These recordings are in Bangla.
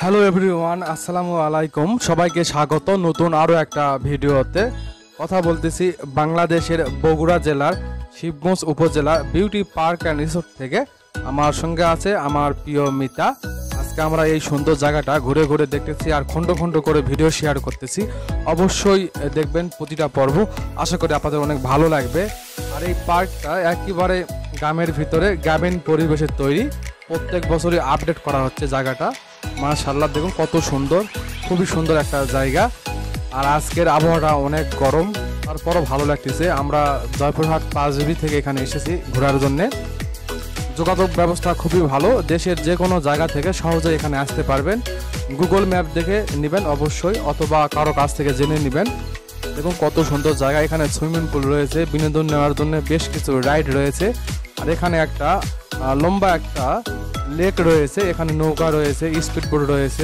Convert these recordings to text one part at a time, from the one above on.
হ্যালো এভরিওয়ান, আসসালামু আলাইকুম। সবাইকে স্বাগত নতুন আরও একটা ভিডিওতে। কথা বলতেছি বাংলাদেশের বগুড়া জেলার শিবগঞ্জ উপজেলার বিউটি পার্ক অ্যান্ড রিসোর্ট থেকে। আমার সঙ্গে আছে আমার প্রিয় মিতা। আজকে আমরা এই সুন্দর জায়গাটা ঘুরে ঘুরে দেখতেছি আর খণ্ড খণ্ড করে ভিডিও শেয়ার করতেছি। অবশ্যই দেখবেন প্রতিটা পর্ব, আশা করি আপনাদের অনেক ভালো লাগবে। আর এই পার্কটা একেবারে গ্রামের ভিতরে গ্রামীণ পরিবেশে তৈরি। প্রত্যেক বছরই আপডেট করা হচ্ছে জায়গাটা। মাশাআল্লাহ, দেখুন কত সুন্দর, খুবই সুন্দর একটা জায়গা। আর আজকের আবহাওয়াটা অনেক গরম, তারপরও ভালো লাগতেছে। আমরা জয়পুরহাট 5 থেকে এখানে এসেছি ঘোরার জন্যে। যোগাযোগ ব্যবস্থা খুবই ভালো, দেশের যে কোনো জায়গা থেকে সহজে এখানে আসতে পারবেন। গুগল ম্যাপ দেখে নেবেন অবশ্যই, অথবা কারো কাছ থেকে জেনে নেবেন। দেখুন কত সুন্দর জায়গা। এখানে সুইমিং পুল রয়েছে, বিনোদন নেওয়ার জন্য বেশ কিছু রাইড রয়েছে। আর এখানে একটা লম্বা একটা লেক রয়েছে, এখানে নৌকা রয়েছে, স্পিডবোট রয়েছে,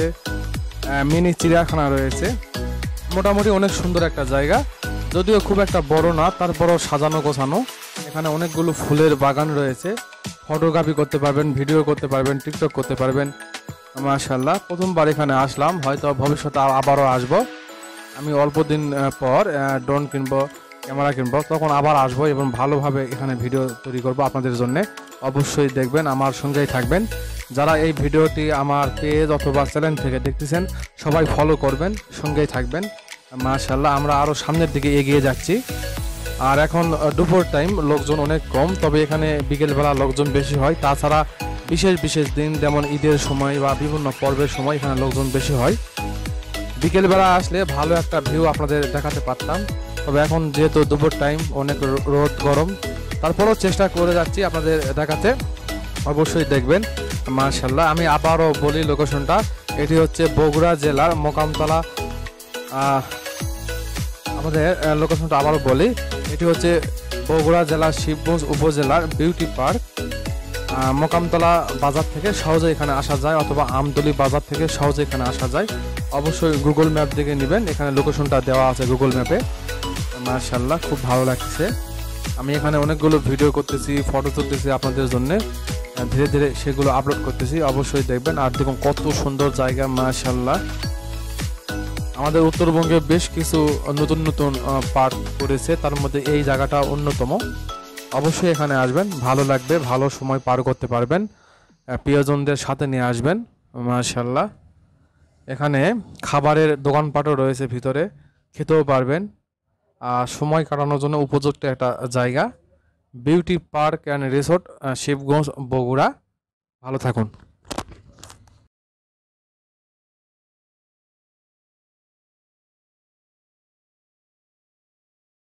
মিনি চিড়িয়াখানা রয়েছে। মোটামুটি অনেক সুন্দর একটা জায়গা, যদিও খুব একটা বড় না, তারপরও সাজানো গোছানো। এখানে অনেকগুলো ফুলের বাগান রয়েছে, ফটোগ্রাফি করতে পারবেন, ভিডিও করতে পারবেন, টিকটক করতে পারবেন। মাশাআল্লাহ, প্রথমবার এখানে আসলাম, হয়তো ভবিষ্যতে আবারও আসবো। আমি অল্প দিন পর ড্রোন কিনবো, ক্যামেরা কিনবো, তখন আবার আসবো এবং ভালোভাবে এখানে ভিডিও তৈরি করবো আপনাদের জন্যে। অবশ্যই দেখবেন, আমার সঙ্গেই থাকবেন। যারা এই ভিডিওটি আমার পেজ অথবা চ্যানেল থেকে দেখতেছেন সবাই ফলো করবেন, সঙ্গেই থাকবেন। মাশাআল্লাহ, আমরা আরও সামনের দিকে এগিয়ে যাচ্ছি। আর এখন দুপুর টাইম, লোকজন অনেক কম, তবে এখানে বিকেলবেলা লোকজন বেশি হয়। তাছাড়া বিশেষ বিশেষ দিন যেমন ঈদের সময় বা বিভিন্ন পর্বের সময় এখানে লোকজন বেশি হয়। বিকেলবেলা আসলে ভালো একটা ভিউ আপনাদের দেখাতে পারতাম, তবে এখন যেহেতু দুপুর টাইম, অনেক রোদ গরম, তারপরেও চেষ্টা করে যাচ্ছি আপনাদের দেখাতে। অবশ্যই দেখবেন। মাশাআল্লাহ, আমি আবারও বলি লোকেশনটা, এটি হচ্ছে বগুড়া জেলার মোকামতলা। আমাদের লোকেশনটা আবারও বলি, এটি হচ্ছে বগুড়া জেলার শিবগঞ্জ উপজেলার বিউটি পার্ক। মোকামতলা বাজার থেকে সহজে এখানে আসা যায়, অথবা আমতলী বাজার থেকে সহজে এখানে আসা যায়। অবশ্যই গুগল ম্যাপ দেখে নেবেন, এখানে লোকেশনটা দেওয়া আছে গুগল ম্যাপে। মাশাআল্লাহ, খুব ভালো লাগছে। আমি এখানে অনেকগুলো ভিডিও করতেছি, ফটো তুলতেছি আপনাদের জন্য, ধীরে ধীরে সেগুলো আপলোড করতেছি। অবশ্যই দেখবেন। আর দেখুন কত সুন্দর জায়গা, মাশাআল্লাহ। আমাদের উত্তরবঙ্গে বেশ কিছু নতুন নতুন পার্ক করেছে, তার মধ্যে এই জায়গাটা অন্যতম। অবশ্যই এখানে আসবেন, ভালো লাগবে, ভালো সময় পার করতে পারবেন, প্রিয়জনদের সাথে নিয়ে আসবেন। মাশাআল্লাহ, এখানে খাবারের দোকানপাটও রয়েছে, ভিতরে খেতেও পারবেন। আর সময় কাটানোর জন্য উপযুক্ত একটা জায়গা, beauty park and resort, Shibganj, Bogura. ভালো থাকুন।